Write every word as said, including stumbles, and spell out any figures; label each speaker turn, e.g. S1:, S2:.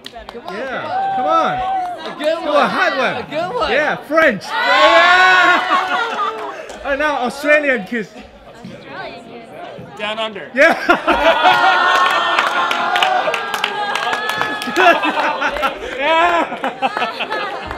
S1: make it better.
S2: Come on,
S3: Yeah, come on.
S2: A good one.
S3: Come on, hard one.
S2: A good one.
S3: Yeah, French. Yeah. Oh, now Australian kiss.
S1: Australian kiss.
S4: Down under.
S3: Yeah. Yeah.